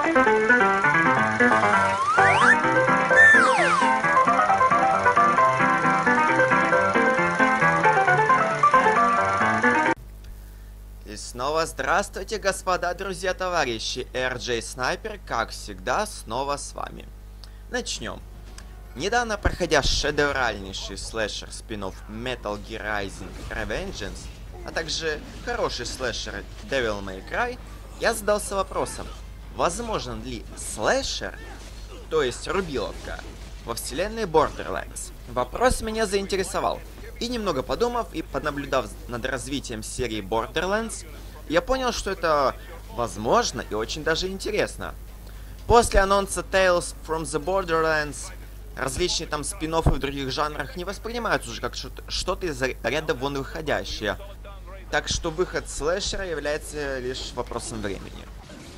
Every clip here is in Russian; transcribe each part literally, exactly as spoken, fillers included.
И снова здравствуйте, господа, друзья, товарищи. эр джей Sniper, как всегда, снова с вами. Начнем. Недавно, проходя шедевральнейший слэшер спин-офф Metal Gear Rising: Revengeance, а также хороший слэшер Devil May Cry, я задался вопросом, возможен ли слэшер, то есть рубиловка, во вселенной Borderlands. Вопрос меня заинтересовал. И немного подумав и понаблюдав над развитием серии Borderlands, я понял, что это возможно и очень даже интересно. После анонса Tales from the Borderlands, различные там спин-оффы в других жанрах не воспринимаются уже как что-то из ряда вон выходящее. Так что выход слэшера является лишь вопросом времени.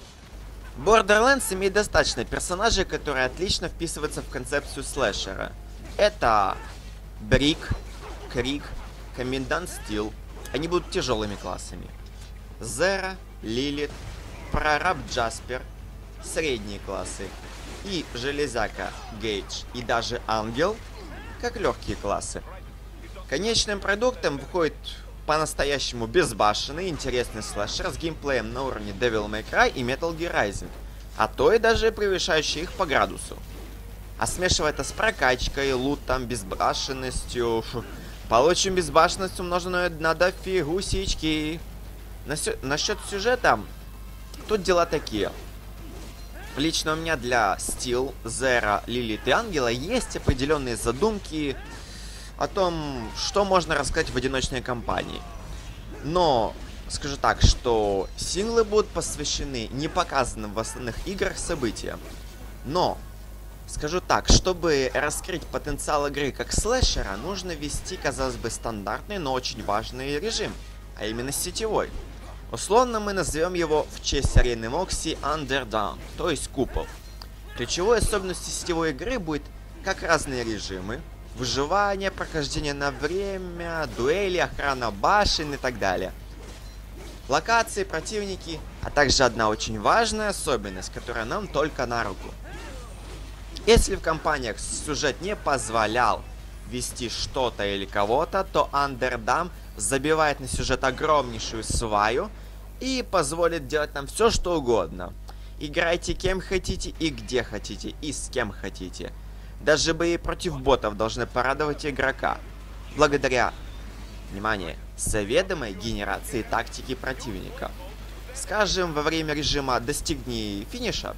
Borderlands имеет достаточно персонажей, которые отлично вписываются в концепцию слэшера. Это Брик, Крик, Комендант Стил. Они будут тяжелыми классами. Зера, Лилит, Прораб Джаспер, средние классы. И Железяка, Гейдж и даже Ангел, как легкие классы. Конечным продуктом выходит по-настоящему безбашенный, интересный слэшер с геймплеем на уровне Devil May Cry и Metal Gear Rising, а то и даже превышающий их по градусу. А смешивая это с прокачкой, лутом, безбашенностью, получим безбашенность, умноженную на дофигусечки. Насё... Насчет сюжета, тут дела такие. Лично у меня для Steel, Зера, Лилит и Ангела есть определенные задумки о том, что можно рассказать в одиночной кампании. Но скажу так, что синглы будут посвящены не показанным в основных играх событиям. Но скажу так, чтобы раскрыть потенциал игры как слэшера, нужно ввести, казалось бы, стандартный, но очень важный режим, а именно сетевой. Условно мы назовем его в честь арены Мокси Underdown, то есть купол. Ключевой особенностью сетевой игры будет как разные режимы, выживание, прохождение на время, дуэли, охрана башен и так далее. Локации, противники, а также одна очень важная особенность, которая нам только на руку. Если в компаниях сюжет не позволял вести что-то или кого-то, то Underdown забивает на сюжет огромнейшую сваю и позволит делать нам все, что угодно. Играйте кем хотите и где хотите, и с кем хотите. Даже бои против ботов должны порадовать игрока, благодаря, внимание, заведомой генерации тактики противника. Скажем, во время режима «Достигни финиша»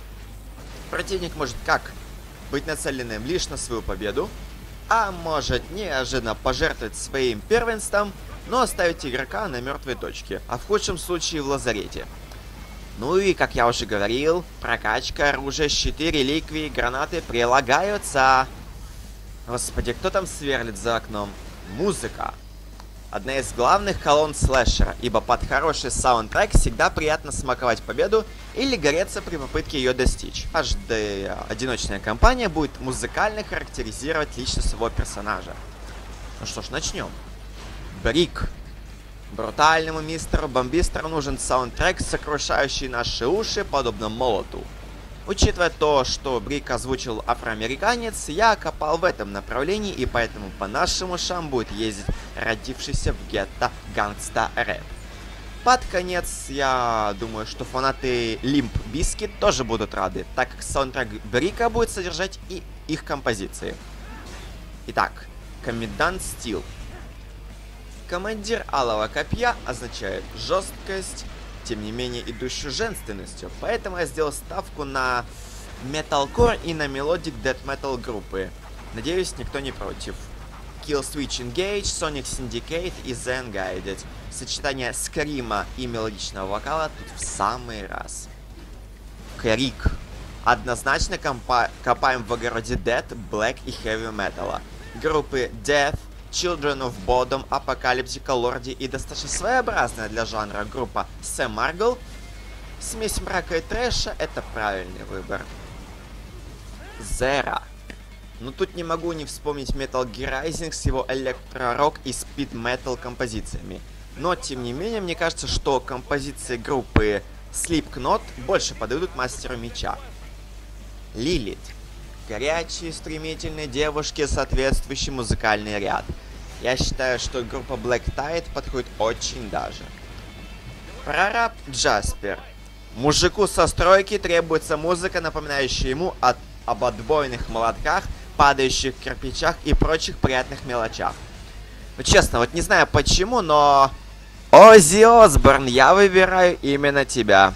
противник может как быть нацеленным лишь на свою победу, а может неожиданно пожертвовать своим первенством, но оставить игрока на мертвой точке, а в худшем случае в лазарете. Ну и, как я уже говорил, прокачка, оружие, щиты, реликвии, гранаты прилагаются. Господи, кто там сверлит за окном? Музыка. Одна из главных колонн слэшера, ибо под хороший саундтрек всегда приятно смаковать победу или гореться при попытке ее достичь. Каждая одиночная кампания будет музыкально характеризировать личность своего персонажа. Ну что ж, начнем. Брик. Брутальному мистеру Бомбистеру нужен саундтрек, сокрушающий наши уши, подобно молоту. Учитывая то, что Брик озвучил афроамериканец, я копал в этом направлении, и поэтому по нашим ушам будет ездить родившийся в гетто гангста-рэп. Под конец, я думаю, что фанаты Limp Bizkit тоже будут рады, так как саундтрек Брика будет содержать и их композиции. Итак, Комендант Стил. Командир Алого Копья означает жесткость, тем не менее идущую женственностью, поэтому я сделал ставку на металкор и на мелодик death metal группы. Надеюсь, никто не против. Killswitch Engage, Sonic Syndicate и Zen Guided. Сочетание скрима и мелодичного вокала тут в самый раз. Крик. Однозначно копаем в огороде Death, Black и Heavy Metal. Группы Death, Children of Bodom, Apocalyptica, Lordi и достаточно своеобразная для жанра группа Sam Margul. Смесь мрака и трэша — это правильный выбор. Зера. Но тут не могу не вспомнить Metal Gear Rising с его электро-рок и спид-метал композициями. Но, тем не менее, мне кажется, что композиции группы Slipknot больше подойдут мастеру меча. Лилит. Горячие, стремительные девушки, соответствующий музыкальный ряд. Я считаю, что группа Black Tide подходит очень даже. Прораб Джаспер. Мужику со стройки требуется музыка, напоминающая ему от, об отбойных молотках, падающих кирпичах и прочих приятных мелочах. Ну, честно, вот не знаю почему, но... Оззи Осборн, я выбираю именно тебя.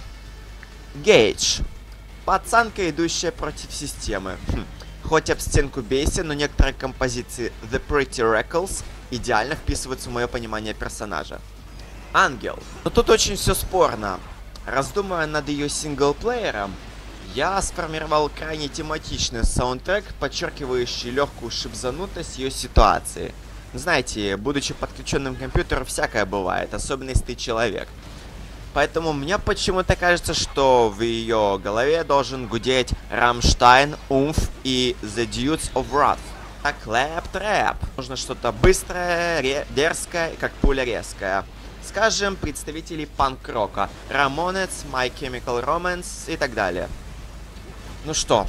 Гейдж. Пацанка, идущая против системы. Хм. Хоть об стенку бейся, но некоторые композиции The Pretty Reckless идеально вписываются в мое понимание персонажа. Ангел. Но тут очень все спорно. Раздумывая над ее синглплеером, я сформировал крайне тематичный саундтрек, подчеркивающий легкую шибзанутость ее ситуации. Знаете, будучи подключенным к компьютеру, всякое бывает, особенно если ты человек. Поэтому мне почему-то кажется, что в ее голове должен гудеть Rammstein, Умф и The Dudes of Wrath. А клэп-трэп. Нужно что-то быстрое, дерзкое, как пуля резкая. Скажем, представители панк-рока. Ramones, My Chemical Romance и так далее. Ну что,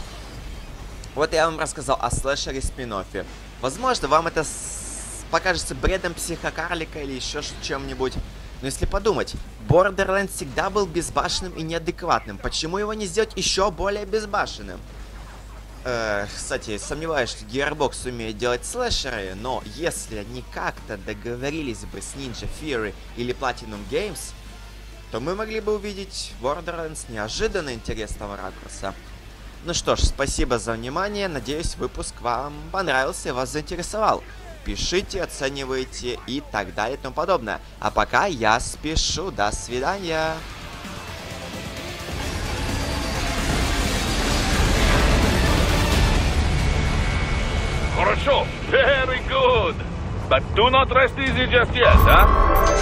вот я вам рассказал о слэшере спин-оффе. Возможно, вам это покажется бредом психокарлика или еще чем-нибудь. Но если подумать, Borderlands всегда был безбашенным и неадекватным. Почему его не сделать еще более безбашенным? Э, кстати, сомневаюсь, что Gearbox умеет делать слэшеры, но если они как-то договорились бы с Ninja Theory или Platinum Games, то мы могли бы увидеть Borderlands неожиданно интересного ракурса. Ну что ж, спасибо за внимание, надеюсь, выпуск вам понравился и вас заинтересовал. Пишите, оценивайте и так далее и тому подобное. А пока я спешу. До свидания. Хорошо. Very good. But do not rest easy just yet, huh?